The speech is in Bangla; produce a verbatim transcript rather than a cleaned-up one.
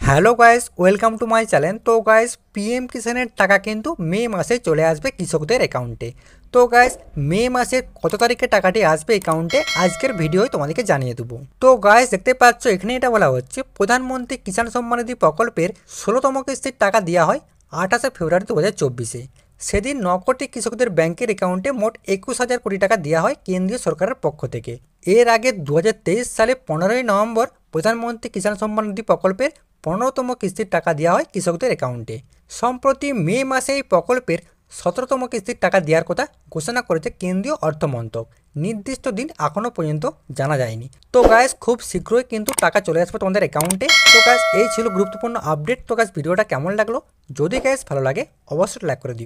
Hello guys, welcome to my channel. তো গাইস, পিএম কিষানের টাকা কিন্তু মে মাসে চলে আসবে কৃষকদের অ্যাকাউন্টে। তো গাইস, মে মাসের কত তারিখে টাকাটি আসবে অ্যাকাউন্টে আজকের ভিডিওয় তোমাদেরকে জানিয়ে দেবো। তো গাইস, দেখতে পাচ্ছ এখানে এটা বলা হচ্ছে প্রধানমন্ত্রী কিষাণ সম্মান নিধি প্রকল্পের ষোলোতম কিস্তির টাকা দেওয়া হয় আঠাশে ফেব্রুয়ারি দু হাজার চব্বিশে। সেদিন ন কোটি কৃষকদের ব্যাংকের অ্যাকাউন্টে মোট একুশ হাজার কোটি টাকা দেওয়া হয় কেন্দ্রীয় সরকারের পক্ষ থেকে। এর আগে দু হাজার তেইশ সালে পনেরোই নভেম্বর প্রধানমন্ত্রী কিষাণ সম্মান নিধি প্রকল্পের পনেরোতম কিস্তির টাকা দেওয়া হয় কৃষকদের অ্যাকাউন্টে। সম্প্রতি মে মাসে এই প্রকল্পের সতেরোতম কিস্তির টাকা দেওয়ার কথা ঘোষণা করেছে কেন্দ্রীয় অর্থমন্ত্রক। নির্দিষ্ট দিন এখনও পর্যন্ত জানা যায়নি। তো গাইস, খুব শীঘ্রই কিন্তু টাকা চলে আসবে তোমাদের অ্যাকাউন্টে। তো গাইস, এই ছিল গুরুত্বপূর্ণ আপডেট। তো গাইস, ভিডিওটা কেমন লাগলো? যদি গাইস ভালো লাগে অবশ্যই লাইক করে দিও।